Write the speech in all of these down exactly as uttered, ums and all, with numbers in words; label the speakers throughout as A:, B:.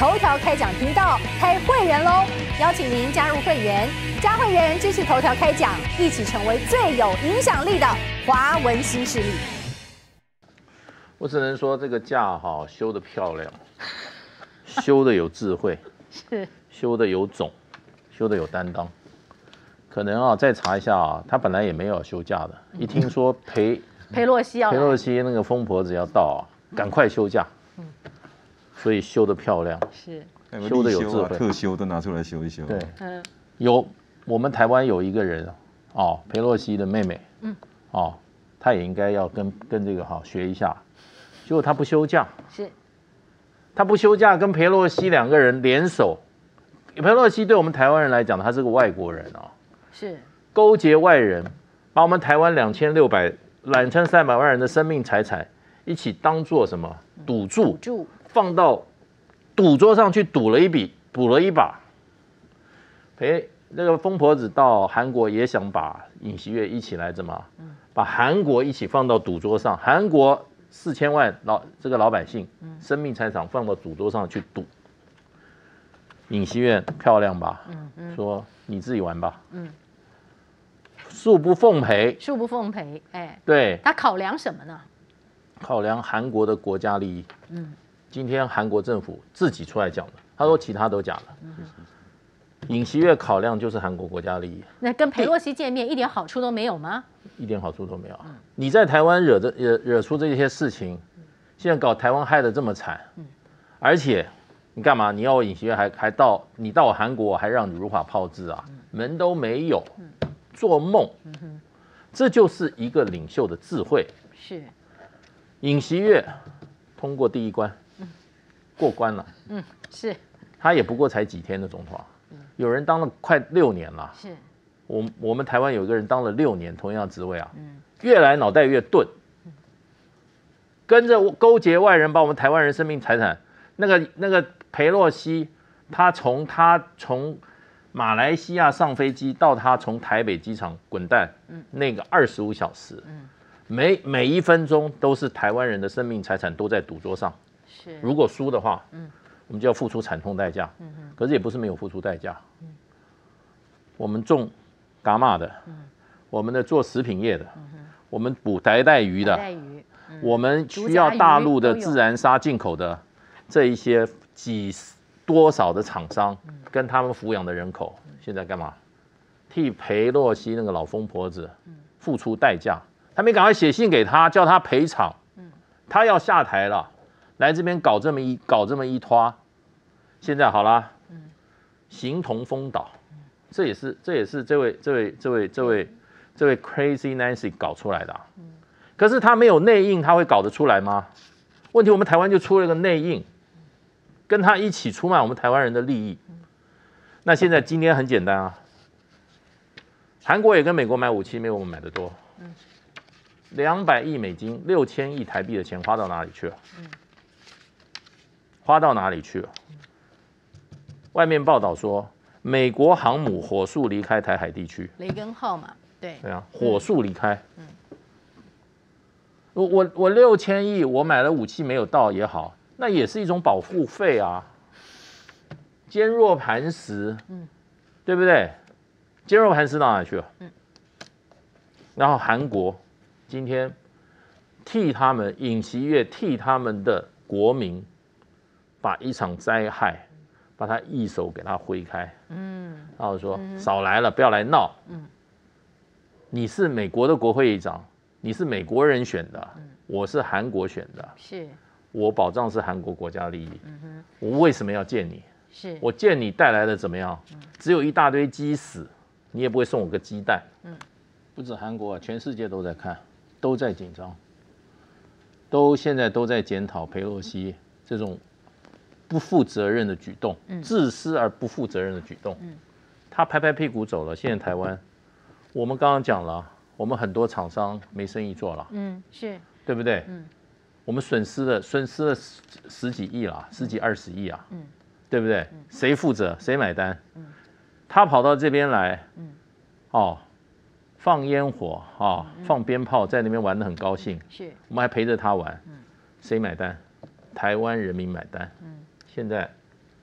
A: 头条开讲频道开会员喽！邀请您加入会员，加会员支持头条开讲，一起成为最有影响力的华文新势力。
B: 我只能说这个架哈修得漂亮，修得有智慧，
A: 是
B: 修得有种，修得有担当。可能啊，再查一下啊，他本来也没有休假的，一听说裴
A: 裴洛西要
B: 裴洛西那个疯婆子要到啊，赶快休假。嗯，所以修得漂亮，
A: 是
B: 修得有智慧，
C: 特修都拿出来修一修。
B: 对，嗯，有我们台湾有一个人哦，裴洛西的妹妹，嗯，哦，她也应该要跟跟这个哈学一下。结果他不休假，
A: 是，
B: 他不休假，跟裴洛西两个人联手。裴洛西对我们台湾人来讲，他是个外国人啊，
A: 是
B: 勾结外人，把我们台湾两千六百、两千三百万人的生命财产一起当做什么赌注，
A: 注
B: 放到赌桌上去赌了一笔，赌了一把。裴那个疯婆子到韩国也想把尹锡悦一起来怎么，把韩国一起放到赌桌上，韩国。四千万老这个老百姓，生命财产放到赌桌上去赌。尹锡悦漂亮吧？嗯嗯，说你自己玩吧。嗯，恕不奉陪。
A: 恕不奉陪，哎，
B: 对。
A: 他考量什么呢？
B: 考量韩国的国家利益。嗯，今天韩国政府自己出来讲的，他说其他都假的。嗯，尹锡悦考量就是韩国国家利益。
A: 那跟裴洛西见面一点好处都没有吗？
B: 一点好处都没有。你在台湾惹的惹惹出这些事情，现在搞台湾害得这么惨，而且你干嘛？你要我尹锡悦还还到你到我韩国还让你如法炮制啊？门都没有，做梦！这就是一个领袖的智慧。
A: 是，
B: 尹锡悦通过第一关，过关了。
A: 嗯，是。
B: 他也不过才几天的总统，有人当了快六年了。
A: 是。
B: 我我们台湾有一个人当了六年同样职位啊，越来脑袋越钝，跟着勾结外人把我们台湾人生命财产，那个那个裴洛西，他从他从马来西亚上飞机到他从台北机场滚蛋，那个二十五小时，每每一分钟都是台湾人的生命财产都在赌桌上，
A: 是，
B: 如果输的话，我们就要付出惨痛代价，可是也不是没有付出代价，我们种伽马的，我们的做食品业的，我们捕白带鱼的，我们需要大陆的自然沙进口的，这一些几多少的厂商跟他们抚养的人口，现在干嘛？替裴洛西那个老疯婆子付出代价，他没赶快写信给他，叫他赔偿，他要下台了，来这边搞这么一搞这么一拖，现在好啦，形同封岛。这也是这也是这位这位这位这位这位 Crazy Nancy 搞出来的、啊，可是他没有内应，他会搞得出来吗？问题我们台湾就出了一个内应，跟他一起出卖我们台湾人的利益。那现在今天很简单啊，韩国也跟美国买武器，没有我们买的多，两百亿美金，六千亿台币的钱花到哪里去了？花到哪里去了？外面报道说。美国航母火速离开台海地区，
A: 雷根号嘛，对，
B: 对啊，火速离开。嗯，我我我六千亿，我买了武器没有到也好，那也是一种保护费啊。坚若磐石，嗯，对不对？坚若磐石到哪里去了？嗯，然后韩国今天替他们尹锡悦替他们的国民把一场灾害。把他一手给他挥开，嗯，然后说、嗯、少来了，不要来闹，嗯，你是美国的国会议长，你是美国人选的，嗯、我是韩国选的，
A: 是，
B: 我保障是韩国国家利益，嗯哼，我为什么要见你？
A: 是
B: 我见你带来的怎么样？嗯、只有一大堆鸡屎，你也不会送我个鸡蛋，嗯，不止韩国啊，全世界都在看，都在紧张，都现在都在检讨裴洛西这种。不负责任的举动，自私而不负责任的举动，他拍拍屁股走了。现在台湾，我们刚刚讲了，我们很多厂商没生意做了，嗯，是对不对？嗯，我们损失了损失了十十几亿啦，十几二十亿啊，嗯，对不对？谁负责？谁买单？嗯，他跑到这边来，嗯，哦，放烟火啊、哦，放鞭炮，在那边玩得很高兴，是，我们还陪着他玩，嗯，谁买单？台湾人民买单，嗯。现在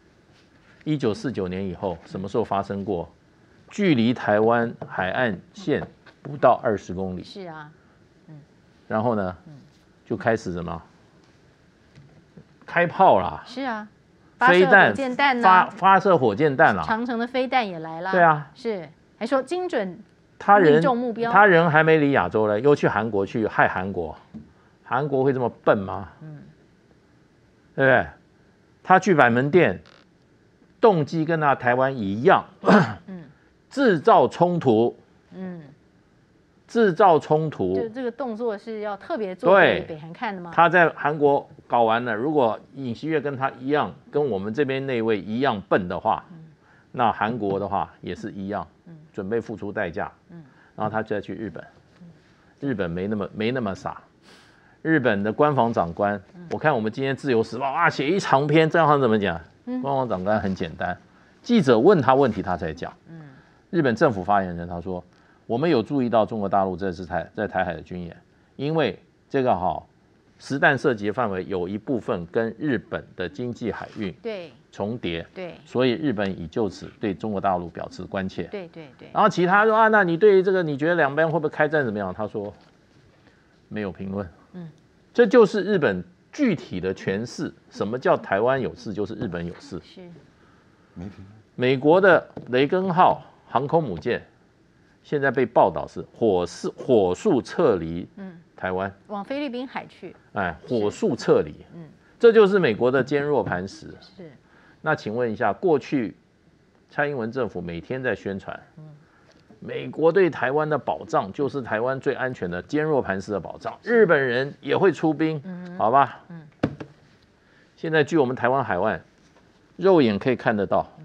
B: 一九四九年以后，什么时候发生过？距离台湾海岸线不到二十公里。
A: 是啊，嗯。
B: 然后呢，就开始什么？开炮啦。
A: 是啊。
B: 飞弹、
A: 火箭弹
B: 发发射火箭弹啦。
A: 长城的飞弹也来了。
B: 对啊。
A: 是，还说精准
B: 他人
A: 命中目标。
B: 他人还没离亚洲呢，又去韩国去害韩国。韩国会这么笨吗？嗯。对不对？他去板门店，动机跟那台湾一样，嗯，制造冲突，嗯，制造冲突，
A: 就这个动作是要特别做给北韩看的吗？
B: 他在韩国搞完了，如果尹锡悦跟他一样，跟我们这边那位一样笨的话，嗯，那韩国的话也是一样，嗯，准备付出代价，嗯，然后他就再去日本，日本没那么没那么傻。日本的官房长官，我看我们今天自由时报啊写一长篇，这样怎么讲？官房长官很简单，记者问他问题他才讲。日本政府发言人他说，我们有注意到中国大陆这次台在台海的军演，因为这个哈实弹射击范围有一部分跟日本的经济海运
A: 对
B: 重叠，
A: 对，
B: 所以日本已就此对中国大陆表示关切。
A: 对对对。
B: 然后其他说啊，那你对于这个你觉得两边会不会开战怎么样？他说没有评论。嗯，这就是日本具体的诠释。什么叫台湾有事，就是日本有事。
A: 是，
C: 没评论。
B: 美国的雷根号航空母舰现在被报道是火速火速撤离台湾，
A: 嗯，往菲律宾海去。
B: 哎，火速撤离。嗯，这就是美国的坚若磐石。
A: 是。
B: 那请问一下，过去蔡英文政府每天在宣传，嗯，美国对台湾的保障就是台湾最安全的坚若磐石的保障，日本人也会出兵，嗯，好吧？嗯，现在距我们台湾海湾，肉眼可以看得到，嗯，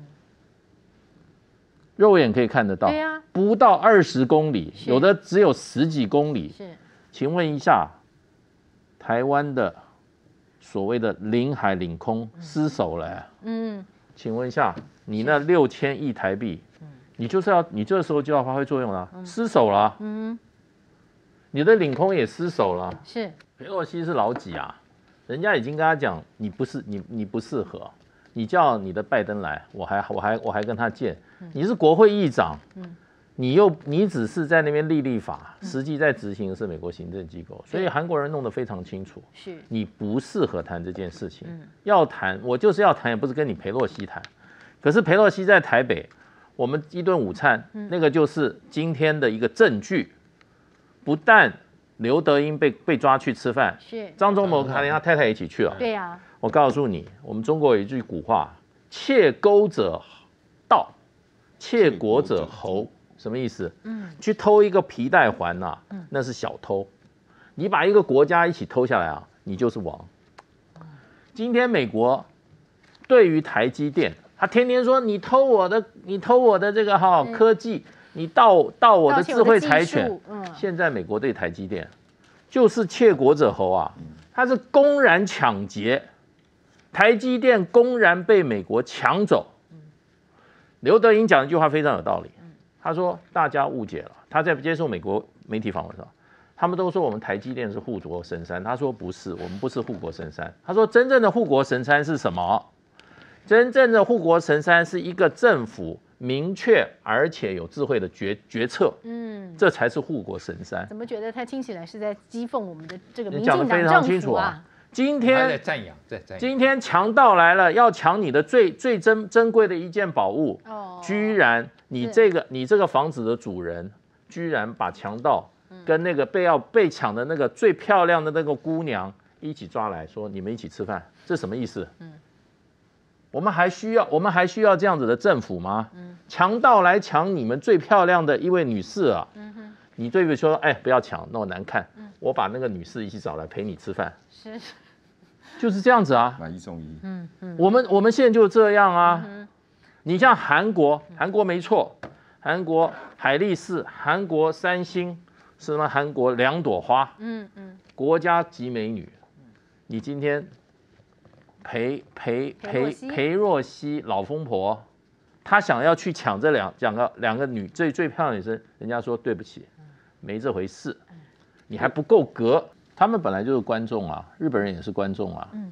B: 肉眼可以看得到，
A: 对啊，
B: 不到二十公里，有的只有十几公里。
A: 是，
B: 请问一下，台湾的所谓的领海领空失守了，欸，嗯，请问一下，你那六千亿台币？你就是要，你这时候就要发挥作用了，嗯，失守了，嗯，你的领空也失守了。
A: 是，
B: 裴洛西是老几啊？人家已经跟他讲，你不是你你不适合，你叫你的拜登来，我还我还我还跟他见，嗯，你是国会议长，嗯，你又你只是在那边立立法，嗯，实际在执行的是美国行政机构，所以韩国人弄得非常清楚，
A: 是
B: 你不适合谈这件事情，嗯，要谈我就是要谈，也不是跟你裴洛西谈，可是裴洛西在台北。我们一顿午餐，嗯，那个就是今天的一个证据。不但刘德英被被抓去吃饭，
A: 是
B: 张忠谋还连他太太一起去了。
A: 对呀，啊，
B: 我告诉你，我们中国有一句古话：“窃钩者盗，窃国者侯。”什么意思？嗯，去偷一个皮带环呐，啊，那是小偷；你把一个国家一起偷下来啊，你就是王。今天美国对于台积电。他天天说你偷我的，你偷我的这个哈，哦，科技，你盗盗我的智慧财权。嗯，现在美国对台积电就是窃国者侯啊，他是公然抢劫，台积电公然被美国抢走。刘德英讲一句话非常有道理，他说大家误解了，他在接受美国媒体访问上，他们都说我们台积电是护国神山，他说不是，我们不是护国神山，他说真正的护国神山是什么？真正的护国神山是一个政府明确而且有智慧的决决策，嗯，这才是护国神山。
A: 怎么觉得他听起来是在讥讽我们的这个民
B: 进
A: 党政府啊？
B: 今天
C: 在赞扬，在赞扬。
B: 今天强盗来了，要抢你的最最珍珍贵的一件宝物，哦，居然你这个你这个房子的主人，居然把强盗跟那个被要被抢的那个最漂亮的那个姑娘一起抓来说，你们一起吃饭，这什么意思？嗯。我们还需要，我们还需要这样子的政府吗？嗯，强盗来抢你们最漂亮的一位女士啊！嗯哼，你对不说，哎，不要抢，那么难看。嗯，我把那个女士一起找来陪你吃饭。
A: 是，
B: 就是这样子啊。
C: 买一送一。
B: 嗯嗯，我们我们现在就这样啊。嗯，你像韩国，韩国没错，韩国海力士、韩国三星，什么韩国两朵花，嗯嗯，国家级美女，你今天。裴裴裴裴若曦老疯婆，她想要去抢这两两个两个女最最漂亮的女生，人家说对不起，没这回事，你还不够格。他们本来就是观众啊，日本人也是观众啊，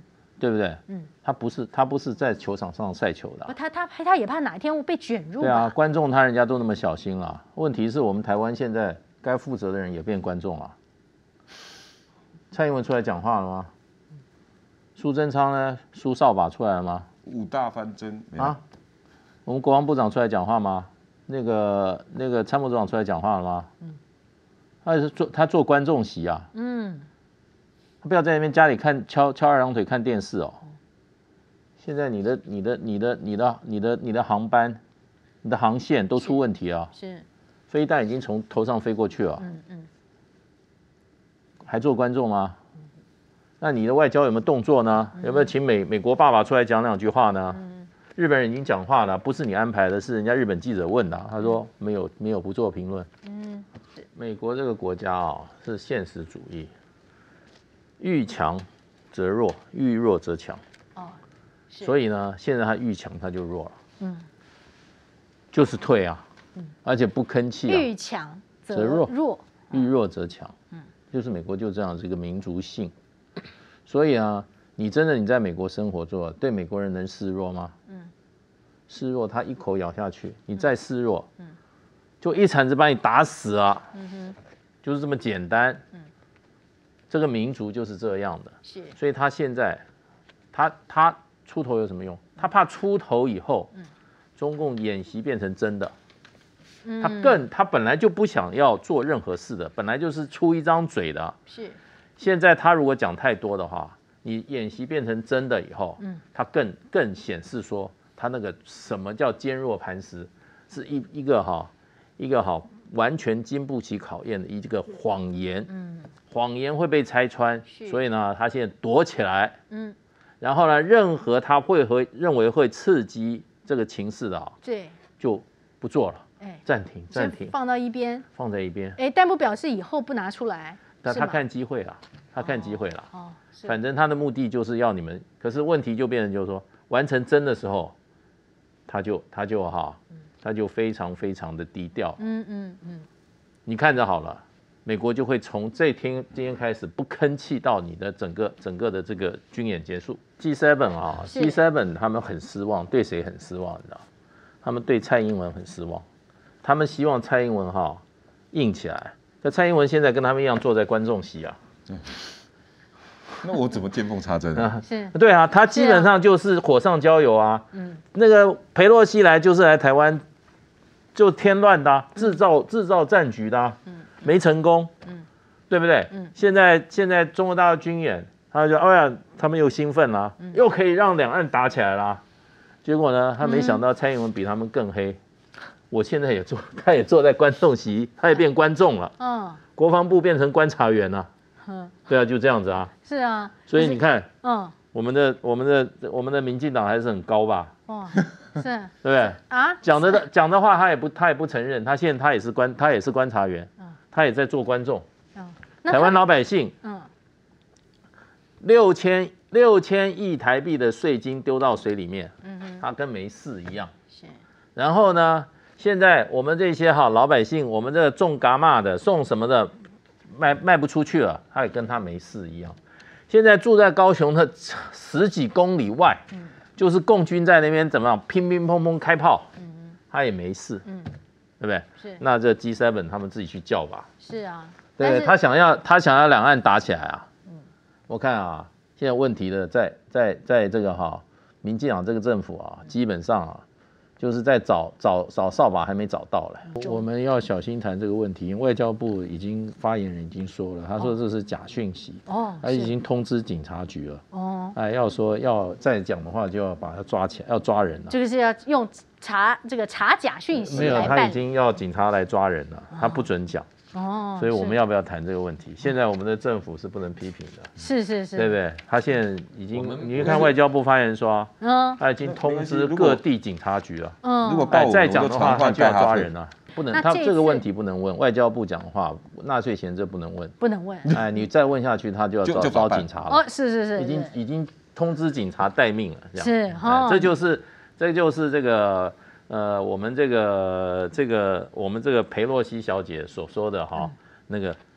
B: 对不对？嗯，他不是他不是在球场上赛球的、啊，
A: 他他他也怕哪一天被卷入。
B: 对啊，观众他人家都那么小心了，问题是我们台湾现在该负责的人也变观众了。蔡英文出来讲话了吗？苏贞昌呢？苏扫把出来了吗？
C: 五大翻身
B: 啊！我们国防部长出来讲话吗？那个那个参谋总长出来讲话了吗？嗯，他是做他做观众席啊。嗯。他不要在那边家里看敲敲二郎腿看电视哦。现在你的你的你的你的你的你的航班、你的航线都出问题啊。是。飞弹已经从头上飞过去了。嗯嗯。还做观众吗？那你的外交有没有动作呢？有没有请美美国爸爸出来讲两句话呢？日本人已经讲话了，不是你安排的，是人家日本记者问的。他说没有没有不做评论。嗯。美国这个国家啊、哦、是现实主义。遇强则弱，遇弱则强。哦，所以呢，现在他遇强他就弱了。嗯，就是退啊，嗯，而且不吭气啊。
A: 遇强则弱，弱
B: 遇弱则强。嗯，就是美国就这样，是一个民族性。所以啊，你真的你在美国生活做，对美国人能示弱吗？嗯，示弱他一口咬下去，你再示弱，嗯，就一铲子把你打死啊。嗯哼，就是这么简单。嗯。这个民族就是这样的，是，所以他现在，他他出头有什么用？他怕出头以后，嗯、中共演习变成真的，嗯、他更他本来就不想要做任何事的，本来就是出一张嘴的，是。现在他如果讲太多的话，你演习变成真的以后，嗯、他更更显示说他那个什么叫坚若磐石，是一一个哈一个哈完全经不起考验的一个谎言，嗯。谎言会被拆穿，所以呢，他现在躲起来，嗯，然后呢，任何他会和认为会刺激这个情势的啊，对，就不做了，哎，暂停，暂停，
A: 放到一边，
B: 放在一边，
A: 哎，但不表示以后不拿出来，
B: 但他看机会了，他看机会了，哦，反正他的目的就是要你们，可是问题就变成就是说，完成真的时候，他就他就哈，他就非常非常的低调，嗯嗯嗯，你看着好了。美国就会从这天今天开始不吭气到你的整个整个的这个军演结束。G 七 啊 ，G 七 他们很失望，对谁很失望？你知道？他们对蔡英文很失望，他们希望蔡英文哈硬起来。可蔡英文现在跟他们一样坐在观众席啊。嗯、
C: 那我怎么见缝插针啊？
A: 是，
B: 对啊，他基本上就是火上浇油啊。嗯，那个裴洛西来就是来台湾就添乱的、啊，制造制造战局的、啊。嗯。没成功，嗯，对不对？嗯，现在现在中国大陆军演，他就哎呀，他们又兴奋啦，嗯、又可以让两岸打起来啦。结果呢，他没想到蔡英文比他们更黑。嗯、我现在也坐，他也坐在观众席，他也变观众了。嗯，国防部变成观察员了。嗯，对啊，就这样子啊。
A: 是啊。
B: 所以你看，嗯，我们的我们的我们的民进党还是很高吧？
A: 哇。是，对
B: 不对？啊，讲的讲的话，他也不他也不承认，他现在他也是观他也是观察员，嗯、他也在做观众。嗯、台湾老百姓，嗯，六千六千亿台币的税金丢到水里面，嗯哼，他跟没事一样。是。然后呢，现在我们这些哈老百姓，我们这个种蛤蟆的、送什么的，卖卖不出去了，他也跟他没事一样。现在住在高雄的十几公里外。嗯，就是共军在那边怎么样乒乒乓乓开炮，嗯、他也没事，嗯、对不对？是。那这 G 七 他们自己去叫吧。
A: 是啊。
B: 对，他想要他想要两岸打起来啊。嗯。我看啊，现在问题的在在在这个哈，民进党这个政府啊，基本上啊，就是在找找找扫把还没找到嘞。我们要小心谈这个问题，因为外交部已经发言人已经说了，他说这是假讯息，哦，他已经通知警察局了，哦，哎，要说要再讲的话，就要把他抓起来，要抓人了。
A: 这个是要用查这个查假讯息，
B: 没有，他已经要警察来抓人了，他不准讲。哦，所以我们要不要谈这个问题？现在我们的政府是不能批评的，
A: 是是是，
B: 对不对？他现在已经，你去看外交部发言说，嗯，他已经通知各地警察局了，嗯，如果再讲的话，他就要抓人了，不能，他这个问题不能问。外交部讲的话，纳税钱这不能问，
A: 不能问。
B: 哎，你再问下去，他就要找找警察了。
A: 哦，是是是，
B: 已经已经通知警察待命了，这样
A: 是，
B: 哎，这就是这就是这个。呃，我们这个这个我们这个裴洛西小姐所说的哈，嗯、那个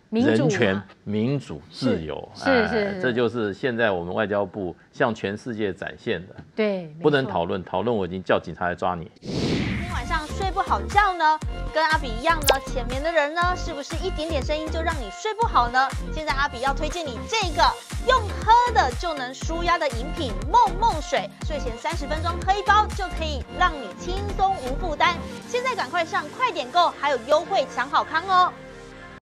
B: 人权、民主、自由，
A: 是是是，
B: 这就是现在我们外交部向全世界展现的。
A: 对，
B: 不能讨论，讨论我已经叫警察来抓你。
D: 今天晚上睡不好觉呢，跟阿比一样呢，浅眠的人呢，是不是一点点声音就让你睡不好呢？现在阿比要推荐你这个用喝的就能舒压的饮品梦梦水，睡前三十分钟喝一包就可以让你轻松无负担。现在赶快上快点购，还有优惠抢好康哦！